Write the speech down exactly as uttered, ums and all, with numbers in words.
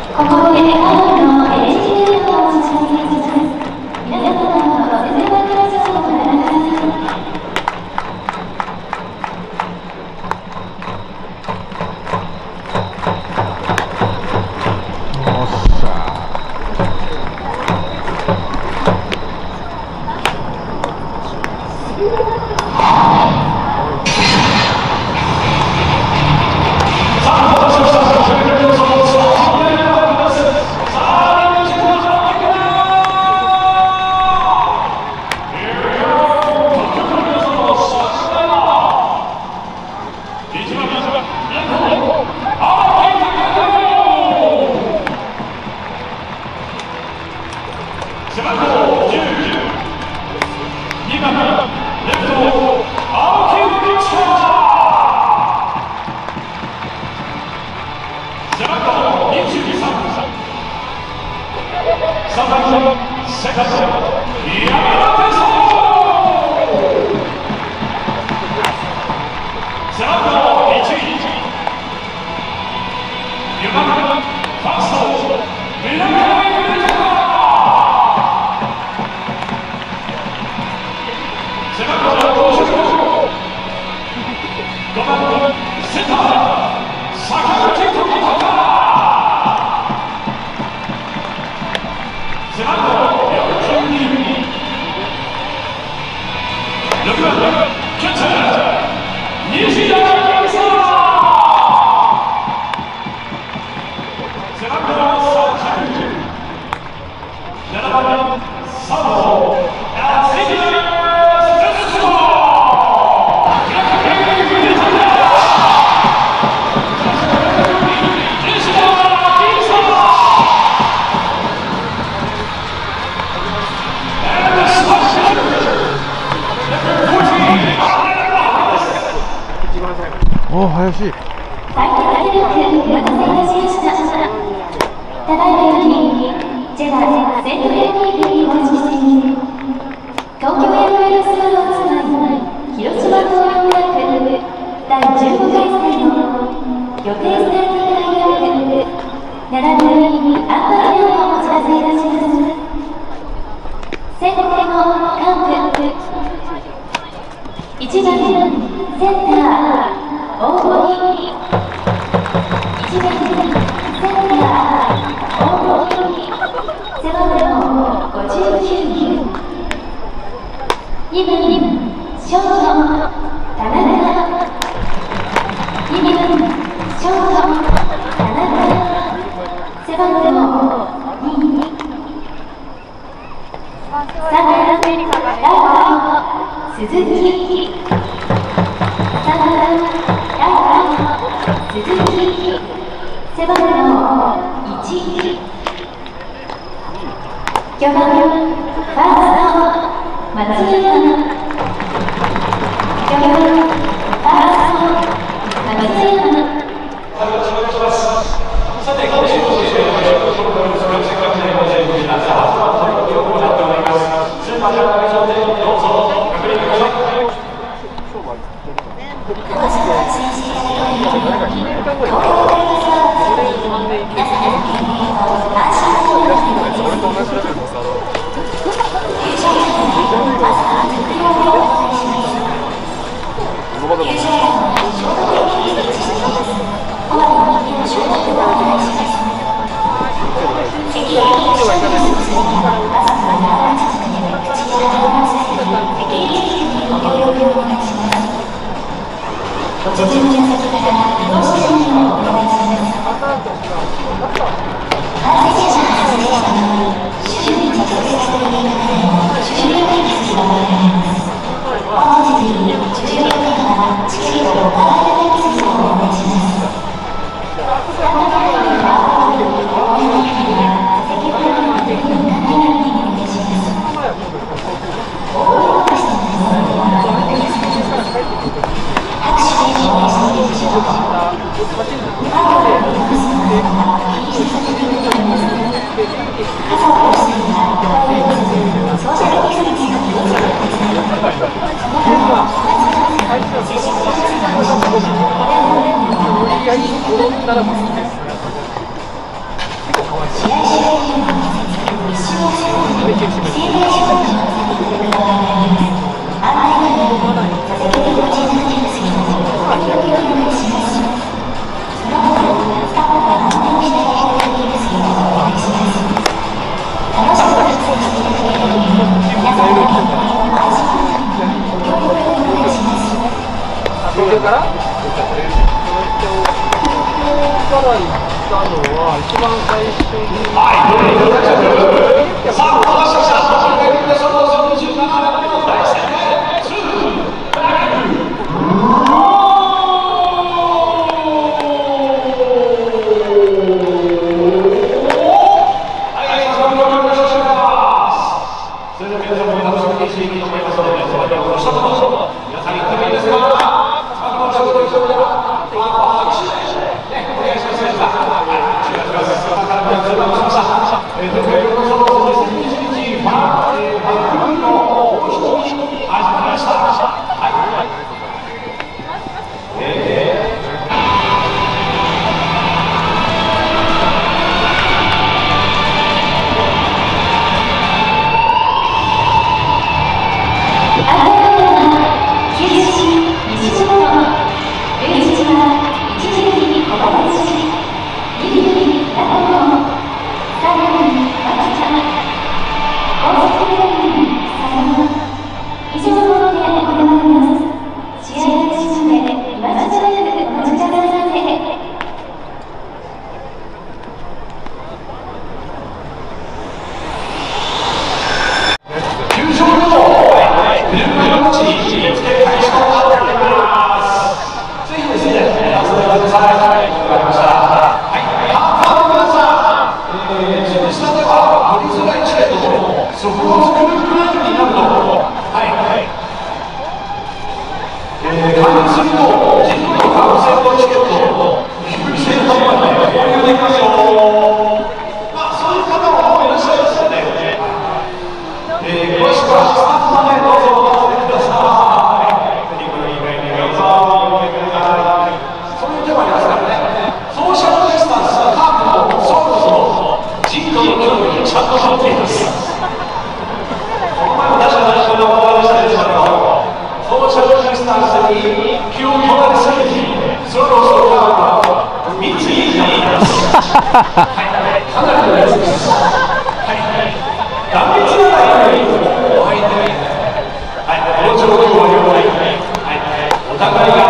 ここでカードの エイチディー をお知らせいたします。皆様のお手元の情報をご覧ください。 おー、林。 最高記録お待たせいたしました。ただいまよりジェダセントレーニーグにお越ししている東京ヤクルトスワローズ対広島東洋カープだいじゅうごかい戦の予定スターティングラインナップ並びにアンバサダーをお知らせいたします。先攻のカープいちばんセンター大森、いちばんセンター大森、背番号ごじゅうきゅう、にばんショート田中、にばんショート田中、背番号に、さんばんライト鈴木、さんばんライト鈴木、背番号いち、きょうばんファースト松山、きょうばんファースト松山。さて、今週もですね、このようにせっかくのご準備になったはずの記録になっております。スーパーカーの上でどうぞ確認ください。ご視聴支援していただき東京大学スワローズより皆様の健康と安心をお願いします。優勝者にはまずは特用をお願いします。優勝者の消毒液に設置しています。こまめに手の消毒をお願いします。咳や息をしていますので、マスクは長い続くで口や鼻を塞いで咳液にご協力をお願いします。お茶中の先から移動しないようお願いします。感染者が発生した場合、周囲に直接触れていた方への重要対策が行われます。本日より重要な方はチケットをお払いいただきますようお願いします。参加会員は大声に応援の時には席番号の時に向かないようにお願いします。大声を出してくださいのはお願いします。拍手でお願いしているでしょうか。窓を見ますのは気にしていただきます。傘を押していたら声をせずソーシャルディスタンスの気をつけてください。その他の接触者数が欲しいときにお電話をお願いします。 이렇게 치면 整体手法に合わせてくる場合があります。案内のように座席にご注意ください。時々お願いします。その他、スタッフが案内をしていただいていますようお願いします。楽しく撮影していただけるように、皆様の安心のためにご協力をお願いします。 東京から東京から行ったのは一番最初にさあ、お待たせしました。 お互いが